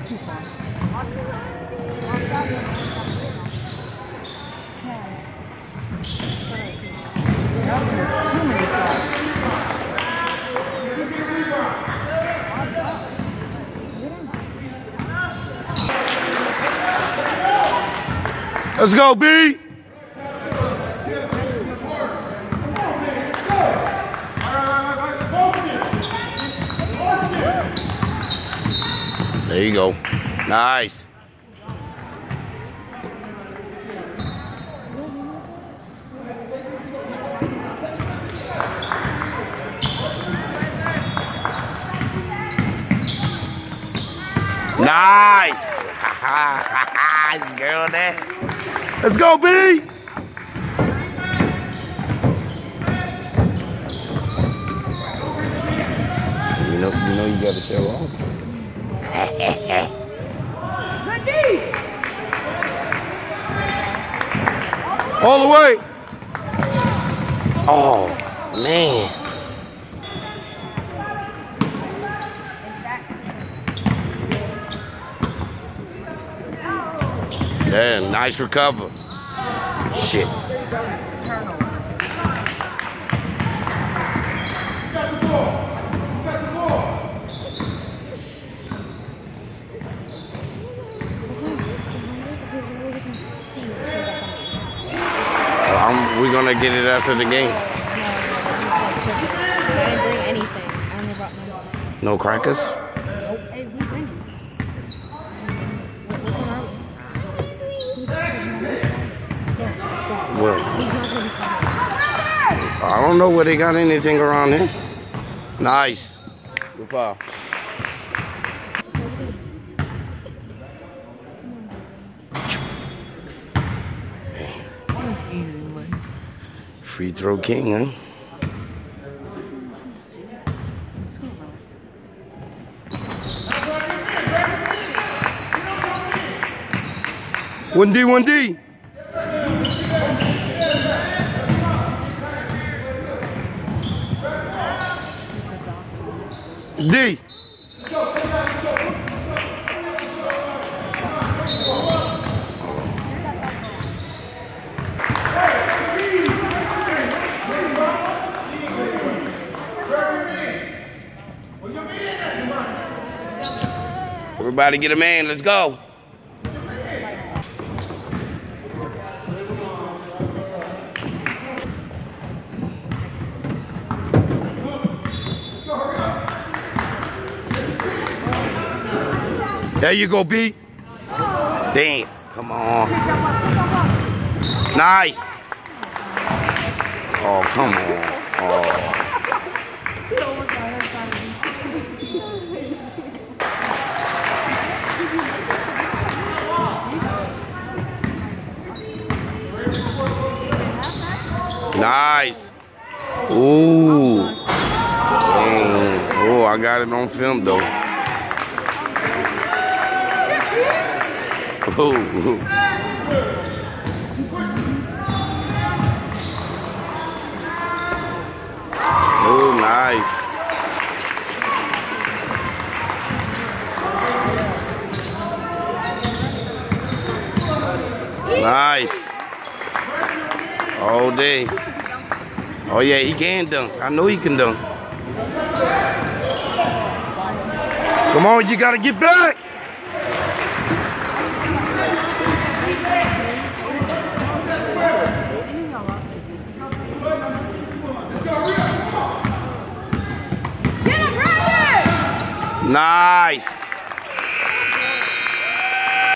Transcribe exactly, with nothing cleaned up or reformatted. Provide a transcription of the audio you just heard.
too far. Too many flags. Let's go, B. There you go. Nice. Nice. Girl there. Let's go, B. You know, you know you gotta show off. All the way. Oh, man. Yeah, nice recover. Shit. I'm, we're gonna get it after the game. I didn't bring anything. I only brought money. No crackers? Nope. Hey, we winning. Well, I don't know where they got anything around here. Nice. Good foul. Free throw king, huh? One D, one D. D. Everybody get a man, let's go. There you go, B. Damn, come on. Nice. Oh, come on. Oh. Nice. Ooh. Dang. Oh, I got it on film, though. Ooh. Oh, nice. Nice. All day. Oh, yeah, he can dunk. I know he can dunk. Come on, you got to get back. Nice.